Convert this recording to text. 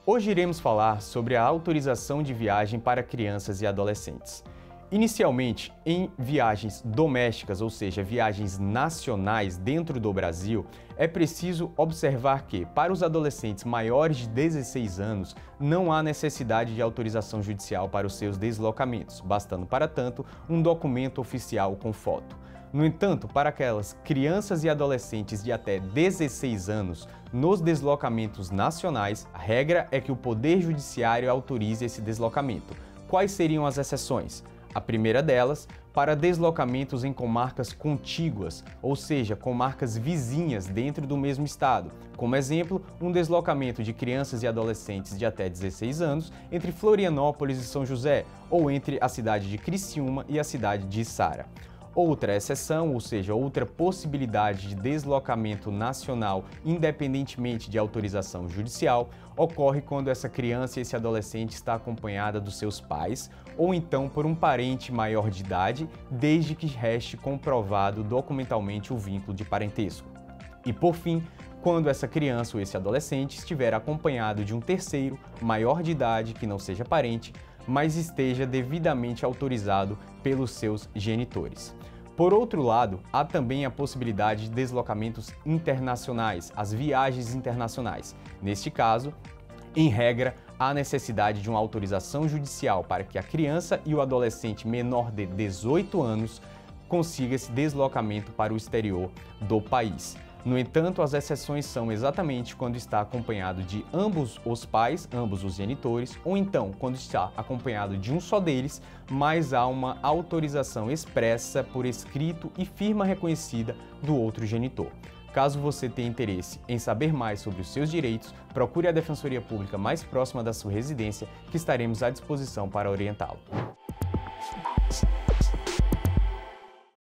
Hoje iremos falar sobre a autorização de viagem para crianças e adolescentes. Inicialmente, em viagens domésticas, ou seja, viagens nacionais dentro do Brasil, é preciso observar que, para os adolescentes maiores de 16 anos, não há necessidade de autorização judicial para os seus deslocamentos, bastando, para tanto, um documento oficial com foto. No entanto, para aquelas crianças e adolescentes de até 16 anos, nos deslocamentos nacionais, a regra é que o Poder Judiciário autorize esse deslocamento. Quais seriam as exceções? A primeira delas, para deslocamentos em comarcas contíguas, ou seja, comarcas vizinhas dentro do mesmo estado. Como exemplo, um deslocamento de crianças e adolescentes de até 16 anos entre Florianópolis e São José, ou entre a cidade de Criciúma e a cidade de Içara. Outra exceção, ou seja, outra possibilidade de deslocamento nacional independentemente de autorização judicial, ocorre quando essa criança e esse adolescente está acompanhada dos seus pais ou então por um parente maior de idade, desde que reste comprovado documentalmente o vínculo de parentesco. E por fim, quando essa criança ou esse adolescente estiver acompanhado de um terceiro, maior de idade, que não seja parente, mas esteja devidamente autorizado pelos seus genitores. Por outro lado, há também a possibilidade de deslocamentos internacionais, as viagens internacionais. Neste caso, em regra, há necessidade de uma autorização judicial para que a criança e o adolescente menor de 18 anos consiga esse deslocamento para o exterior do país. No entanto, as exceções são exatamente quando está acompanhado de ambos os pais, ambos os genitores, ou então quando está acompanhado de um só deles, mas há uma autorização expressa por escrito e firma reconhecida do outro genitor. Caso você tenha interesse em saber mais sobre os seus direitos, procure a Defensoria Pública mais próxima da sua residência, que estaremos à disposição para orientá-lo.